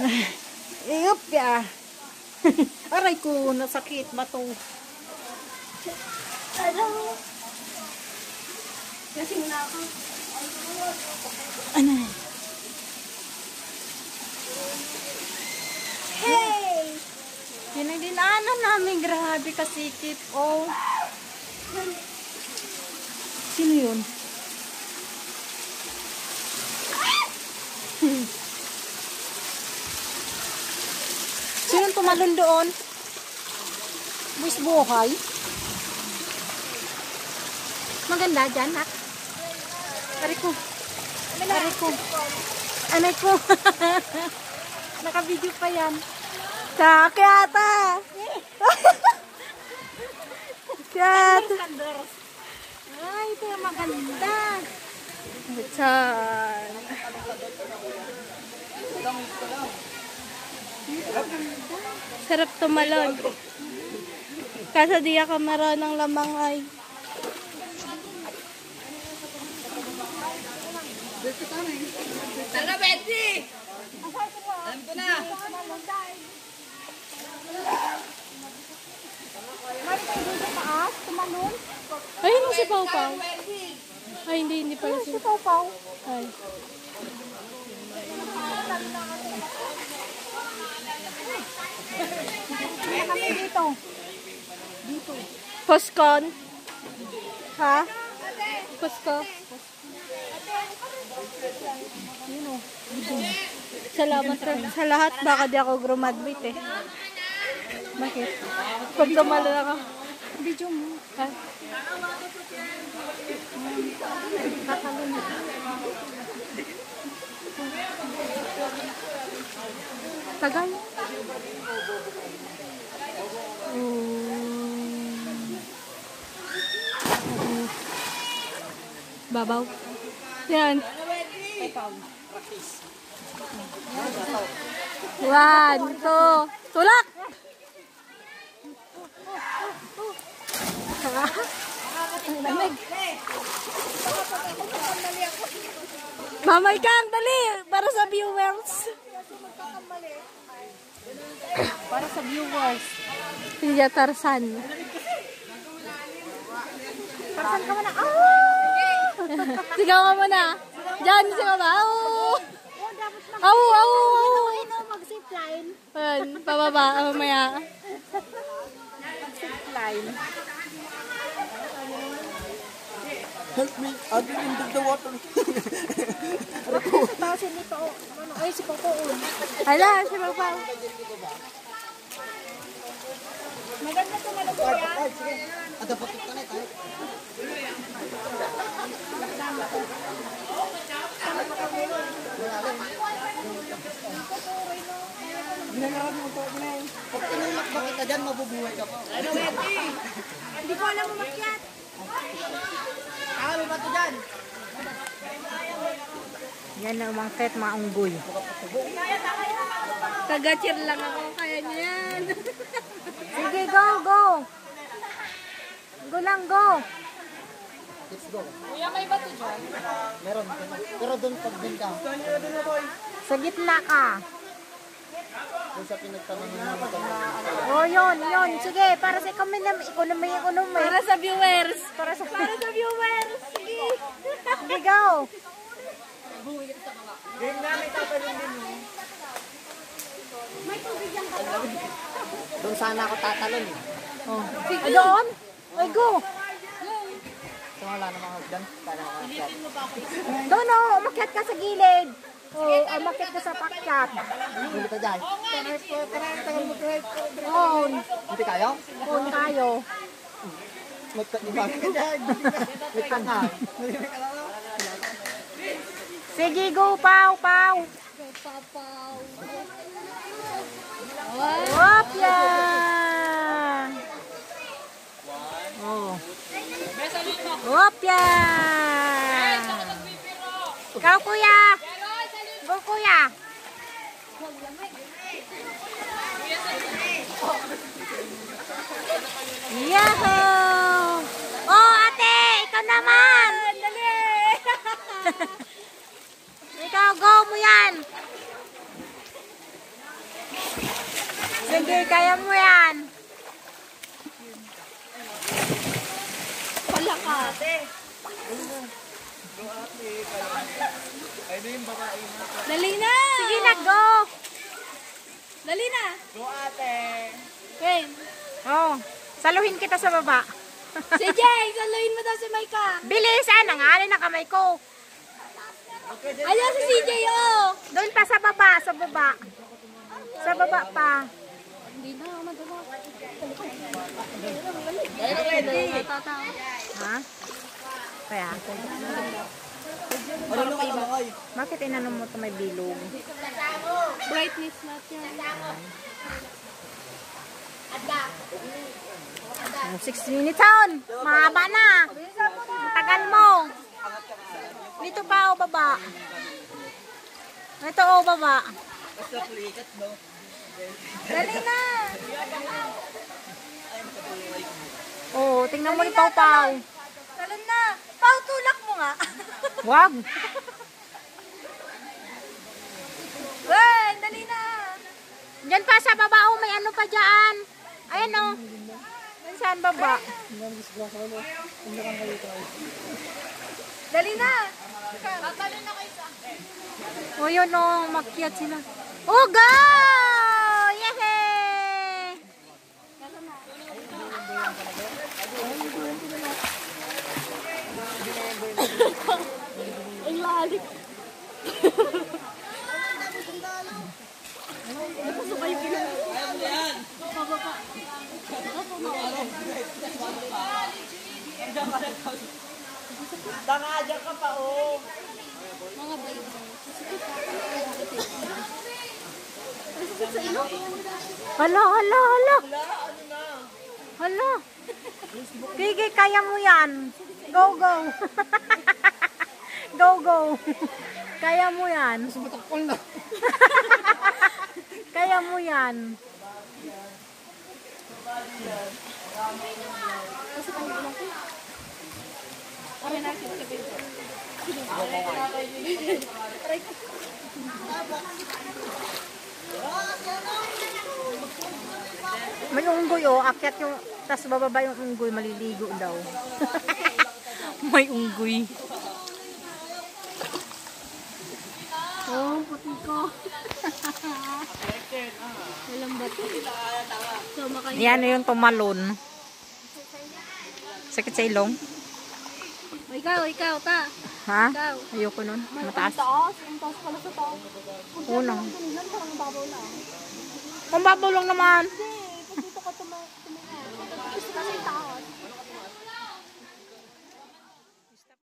Iyop ya. Aray ko, nasakit ba to? Ano? Kasing na ako. Ano? Hey! Dinaanan namin, grabe kasikip. Oh. Sino yun? Sino tumalon doon? Buwis buhay? Maganda dyan, ha? Aray ko. Aray ko. Anay ko. Naka-video pa yan. Kakyata! Kakyata! Ay, ito yung maganda. Chan. Sarap tumalon. Kaso di ako marunong lamang ay. Tara, Betty! Alam ko na! Ay, hindi si Pau Pau. Ay, hindi pala si Pau Pau. Ay. Kami dito. Poskon. Ha? Posko. Salamat sa lahat. Baka di ako graduate eh. Bakit? Pag tumalon ako. Video mo. Ha? Kakalun. Tagal. Babaw. Yan. 1, 2. Tulak! Lamig. Mamay kang, dali! Para sa viewers. Para sa viewers. Hindi Tarsan. Tarsan ka muna. Sigaw ka muna. Diyan, sigaw ba? Au! Au! Mag-zipline. Pababa, mamaya. Mag-zipline. Help me, I've been into the water. Sa tasin nito. Ay, si Popoon. Hala, si Pau. Maganda ito na lugar yan. Ada patok ka na tayo. Ginagawa mo ito. Pag tinulak ba kita dyan, mabubuhay ka pa. Ano, Betty? Hindi ko alam umakyat. Kami ba ito dyan? Yan na umangkit, mga unggoy. Taga-cheer lang ako, kaya niya yan. Sige, go, go. Go lang, go. Let's go. Kuya, may bato dyan? Meron. Pero doon pag din ka. Sa gitna ka. Doon sa pinagtanong namin kami. Oh, yun. Sige, para sa economy. Para sa viewers. Para sa viewers. Sige. Sige, go. Doon sana ako tatalon. Oh. Doon? Ay, go. So wala namang hagdan. Para makakyat. Doon, umakyat ka sa gilid. Umakyat ka sa pakyat. Hindi ka dyan. On. Hindi kayo? On tayo. Magkaiba ka dyan. Magkana. Sige, go, Pau. Wop, yan. Oh. Wop, yan. Ikaw, kuya. Go, kuya. Yahoo! Oh, ate, ikaw naman. Dali. Ikaw, go mo yan. kaya mo yan. Wala ka. Dali na! Sige na, go. Dali na! Go ate! Ken, Oh, saluhin kita sa baba. si Jay, saluhin mo daw si Maika. Bilisan, nangalin na kamay ko. Ayan si CJ, oh! Doon pa sa baba, sa baba. Sa baba pa. Hindi na, madala. Ha? Kaya? Ano ka naman kayo? Bakit inano mo ito may bilog? Brightness natin. 6 minutes on. Mahaba na. Tagal mo. Dito pa o baba. Ito o baba. Basta plikat no? Dali na. Oh, tingnan mo ni Pau Pau. Talon na! Pau, tulak mo nga. Wag. Wen, dali na! Diyan pa sa baba oh, may ano pa diyan. Ayan oh. Saan baba? Dali na! Tatalon na kayo sa... Oh, yun oh, makyat sila. Oh, go! Yehey! Ang lalim. Dangadya ka pa oh! Mga bayo. Hala, hala, hala. Hala. Gigi, kaya mo yan. Go, go. Go, go. Kaya mo yan. Sumatakpol na! Kaya mo yan. May unggoy oh, akyat yung, tas bababa yung unggoy, maliligo daw. May unggoy. Oh, puti ko. Walang bato. So, makain. Yan yung tumalon. Sakit sa ilong. Ikaw, ta. Ha? Ikaw. Ayoko nun. Mataas. Ang taas pala sa tao. Una. Kanilan, parang babaw na. Ang babaw lang naman. Hindi, pag dito ka tumingin. Gusto kasi yung taas.